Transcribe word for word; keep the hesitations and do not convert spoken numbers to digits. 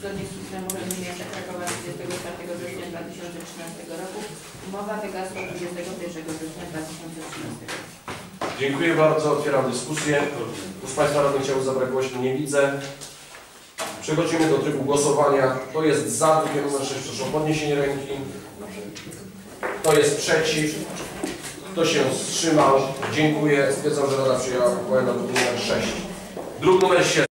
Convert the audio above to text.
zgodnie z pismem Urzędu Miasta Krakowa dwudziestego czwartego września dwa tysiące trzynastego roku. Umowa wygasła dwudziestego pierwszego września dwa tysiące trzynastego roku. Dziękuję bardzo. Otwieram dyskusję. Kto z Państwa radnych chciałby zabrać głos? Nie widzę. Przechodzimy do trybu głosowania. Kto jest za drukiem numer sześć? Proszę o podniesienie ręki. Kto jest przeciw? Kto się wstrzymał? Dziękuję. Stwierdzam, że Rada przyjęła uchwałę na druk numer sześć. Druk numer siedem.